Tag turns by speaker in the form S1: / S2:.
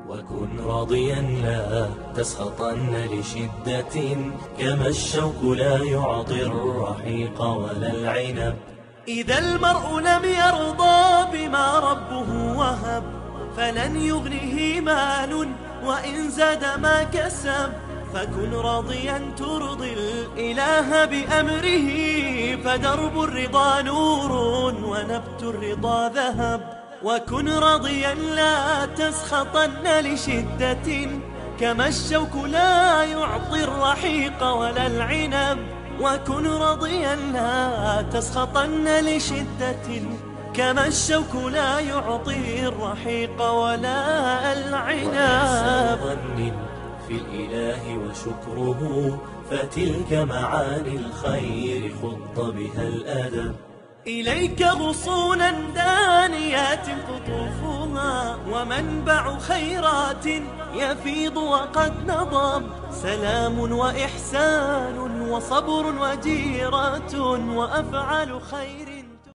S1: وكن راضيا لا تسخطن لشدة، كما الشوك لا يعطي الرحيق ولا العنب.
S2: إذا المرء لم يرضى بما ربه وهب، فلن يغنه مال وإن زاد ما كسب. فكن راضيا ترضي الإله بأمره، فدرب الرضا نور ونبت الرضا ذهب. وكن راضيا لا تسخطن لشدة، كما الشوك لا يعطي الرحيق ولا العنب. وكن راضيا لا تسخطن لشدة، كما الشوك لا يعطي الرحيق ولا العنب.
S1: ظن في الإله وشكره، فتلك معاني الخير خض بها الأدب.
S2: إليك غصونا دانيات قطوفها، ومنبع خيرات يفيض وقد نضب. سلام وإحسان وصبر وجيرة وأفعال خير